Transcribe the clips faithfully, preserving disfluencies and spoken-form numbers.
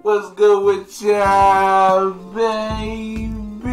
What's good with y'all, baby?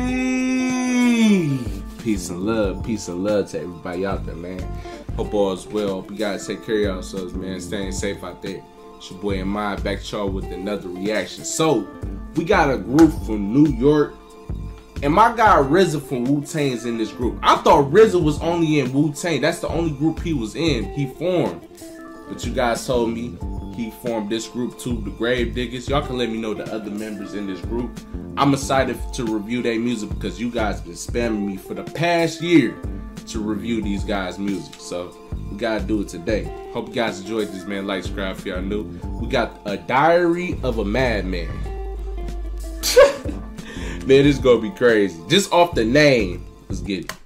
Peace and love, peace and love to everybody out there, man. Hope all is well. Hope you guys take care of yourselves, man. Staying safe out there. It's your boy Ahmad back to y'all with another reaction. So, we got a group from New York. And my guy R Z A from Wu-Tang's in this group. I thought R Z A was only in Wu-Tang. That's the only group he was in. He formed. But you guys told me he formed this group too, the GraveDiggaz. Y'all can let me know the other members in this group. I'm excited to review their music because you guys been spamming me for the past year to review these guys' music. So we gotta do it today. Hope you guys enjoyed this, man. Like, subscribe if y'all new. We got A Diary of a Madman. Man, this is gonna be crazy. Just off the name, let's get it.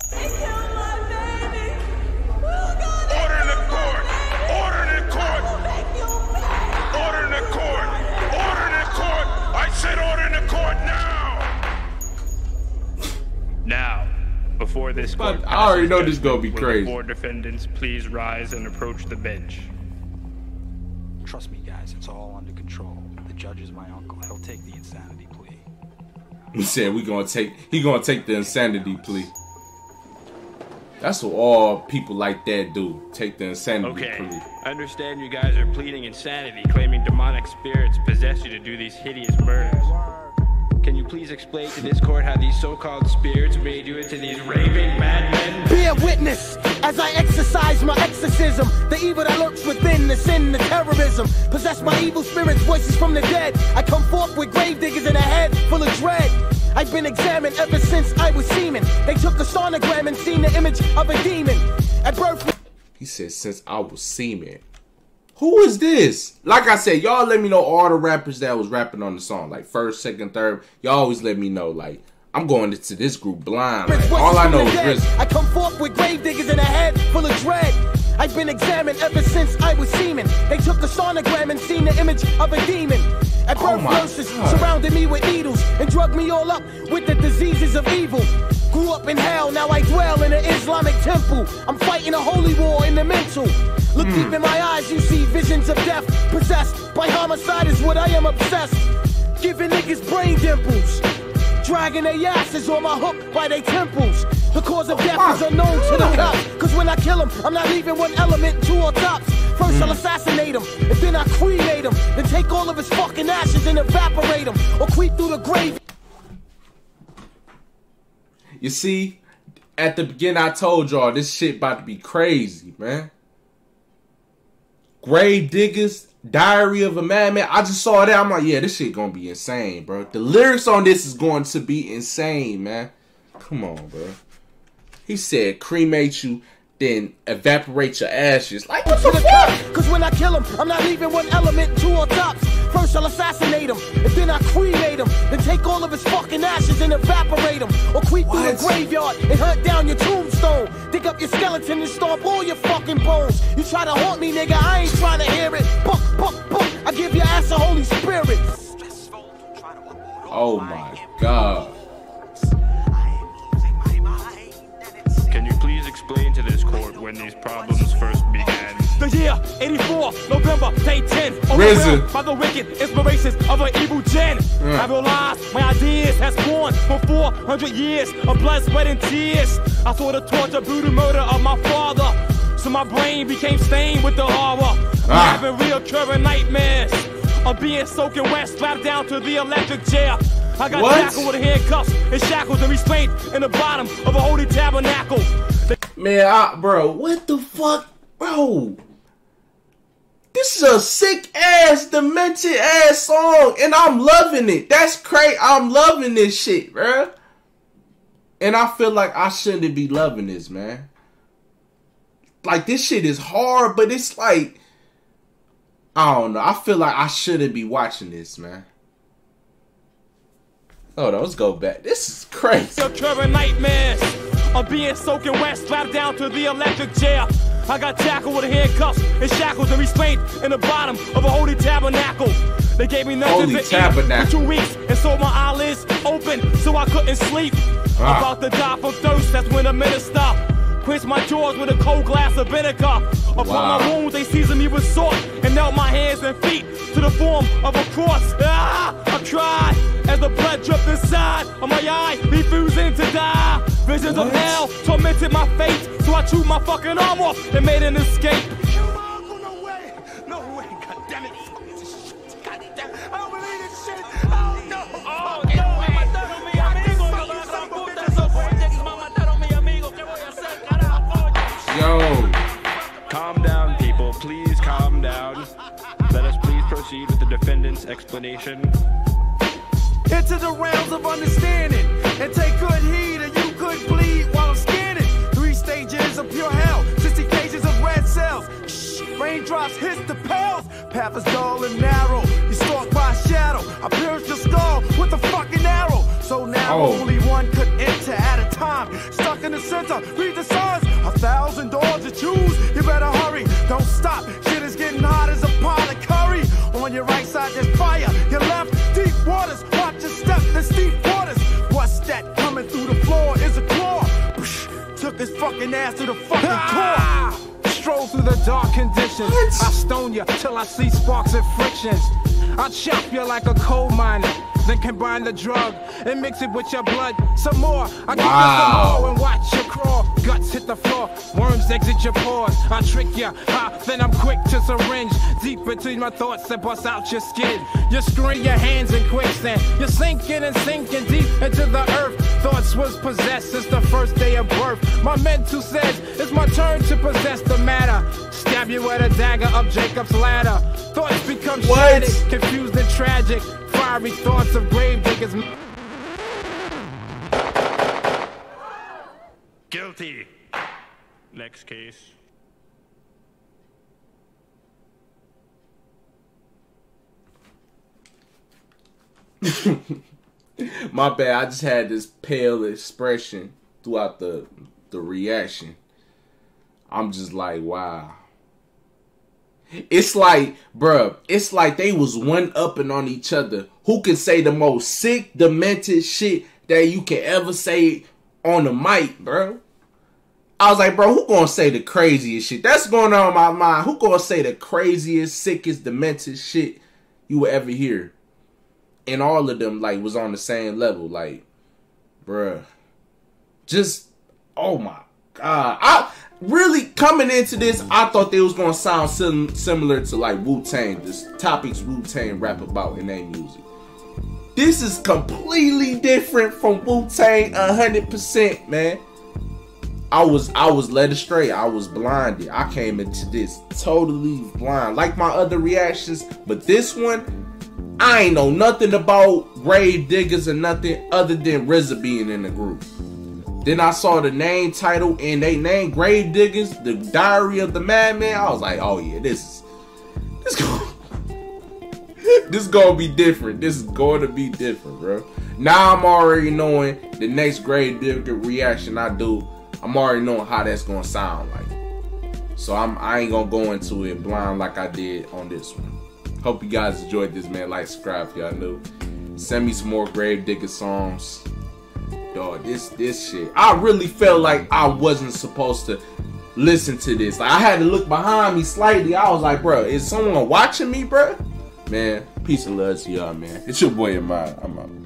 Now, before this court I already know this is gonna be crazy. Four defendants, please rise and approach the bench. Trust me, guys, it's all under control. The judge is my uncle. He'll take the insanity plea. He said we gonna take. He gonna take the insanity plea. That's what all people like that do. Take the insanity okay. plea. I understand you guys are pleading insanity, claiming demonic spirits possess you to do these hideous murders. Can you please explain to this court how these so-called spirits made you into these raving madmen? Be a witness as I exercise my exorcism. The evil that lurks within, the sin, the terrorism. Possessed by evil spirits, voices from the dead. I come forth with grave diggers in a head full of dread. I've been examined ever since I was semen. They took a sonogram and seen the image of a demon. At birth, he said, since I was semen. Who is this? Like I said, y'all let me know all the rappers that was rapping on the song. Like first, second, third. Y'all always let me know. Like, I'm going into this group blind. Like, all I know is R Z A. I come forth with grave diggers in a head full of dread. I've been examined ever since I was semen. They took a sonogram and seen the image of a demon. At birth, oh nurses surrounded me with needles and drugged me all up with the diseases of evil. Grew up in hell, now I dwell in an Islamic temple. I'm fighting a holy war in the mental. Look mm. deep in my eyes, you see visions of death. Possessed by homicide is what I am obsessed. Giving niggas brain dimples. Dragging their asses on my hook by their temples. The cause of death is unknown to the cops. Cause when I kill them, I'm not leaving one element, two or tops. First I'll assassinate him, and then I cremate him. Then take all of his fucking ashes and evaporate him. Or creep through the grave. You see, at the beginning I told y'all this shit about to be crazy, man. GraveDiggaz, Diary of a Madman. I just saw that. I'm like, yeah, this shit gonna be insane, bro. The lyrics on this is going to be insane, man. Come on, bro. He said, cremate you, then evaporate your ashes. Like, what the fuck? Cause when I kill him, I'm not leaving one element, two or tops. First I'll assassinate him, and then I cremate him. Then take all of his fucking ashes and evaporate him. Or creep through the graveyard and hunt down your tombstone. Dig up your skeleton and stomp all your fucking bones. You try to haunt me, nigga, I ain't trying to hear it. Buck, buck, buck, I give your ass a Holy Spirit. Oh my God. Can you please explain to this court when these problems first began? The year eighty-four, November, day ten. R Z A. By the wicked inspirations of an evil gen. Mm. I realized my ideas has born for four hundred years of blood, sweat, and tears. I saw the torture, brutal murder of my father. So my brain became stained with the horror. Ah. Having reoccurring nightmares of being soaking wet, strapped down to the electric chair. I got shackled with handcuffs and shackles and restraint in the bottom of a holy tabernacle. Man, I, bro, what the fuck? Bro, this is a sick ass, demented ass song, and I'm loving it. That's crazy. I'm loving this shit, bro. And I feel like I shouldn't be loving this, man. Like, this shit is hard, but it's like, I don't know. I feel like I shouldn't be watching this, man. Hold on, let's go back. This is crazy. Nightmares of being soaking wet, strapped down to the electric chair. I got shackled with handcuffs and shackles and restraint in the bottom of a holy tabernacle. They gave me nothing to eat for two weeks and so my eyelids open so I couldn't sleep. Ah. About to die from thirst, that's when the minister quenched my jaws with a cold glass of vinegar. Upon wow. my wounds, they seasoned me with salt and knelt my hands and feet to the form of a cross. Ah, I cried as the blood dripped inside of my eye, refusing to die. Visions what? of hell tormented my fate, so I chewed my fucking arm off and made an escape. No way, no way, goddammit. Goddamn, I don't believe this shit. Oh no, oh no. Yo. Calm down, people. Please calm down. Let us please proceed with the defendant's explanation. Into the realms of understanding and take good heed, or you could bleed while I'm scanning. Three stages of pure hell, sixty cages of red cells. Shh, raindrops hit the pales. Path is dull and narrow. You stalked by a shadow. I pierced your skull with a fucking arrow. So now oh. only one could enter at a time. Stuck in the center, read the signs. A thousand doors to choose. You better hurry. Don't stop. Shit is getting hot as a pot of curry. On your right side there's fire. Your left, deep waters. Watch your step, there's deep waters. What's that coming through the floor? Is a claw. Psh, took his fucking ass to the fucking ah! core. Stroll through the dark conditions. What? I stone you till I see sparks and frictions. I chop you like a coal miner. Then combine the drug and mix it with your blood. Some more. I keep wow. some more and watch you crawl. Guts hit the floor. Worms exit your pores. I trick you. Ha, then I'm quick to syringe deep between my thoughts and bust out your skin. You screen your hands in quicksand. You're sinking and sinking deep into the earth. Thoughts was possessed since the first day of birth. My mentor says it's my turn to possess the matter. Stab you with a dagger up Jacob's ladder. Thoughts become shattered, confused and tragic. Fiery thoughts of GraveDiggaz. Guilty. Next case. My bad. I just had this pale expression throughout the the reaction. I'm just like, wow. It's like, bruh, it's like they was one-upping on each other. Who can say the most sick, demented shit that you can ever say on the mic, bro? I was like, bro, who gonna say the craziest shit? That's going on in my mind. Who gonna say the craziest, sickest, demented shit you will ever hear? And all of them, like, was on the same level. Like, bruh. Just, oh my God. I... Really, coming into this, I thought they was gonna sound sim similar to like Wu-Tang, the topics Wu-Tang rap about in their music. This is completely different from Wu-Tang, a hundred percent, man. I was, I was led astray. I was blinded. I came into this totally blind, like my other reactions, but this one, I ain't know nothing about GraveDiggaz or nothing other than R Z A being in the group. Then I saw the name title and they named GraveDiggaz, the Diary of the Madman. I was like, oh yeah, this is this gonna, this gonna be different. This is going to be different, bro. Now I'm already knowing the next GraveDiggaz reaction I do. I'm already knowing how that's gonna sound like. So I'm I ain't gonna go into it blind like I did on this one. Hope you guys enjoyed this, man. Like, subscribe if y'all new. Send me some more GraveDiggaz songs. Dog, this this shit. I really felt like I wasn't supposed to listen to this. Like, I had to look behind me slightly. I was like, bro, is someone watching me, bro? Man, peace and love to y'all, man. It's your boy Ahmad. I'm out.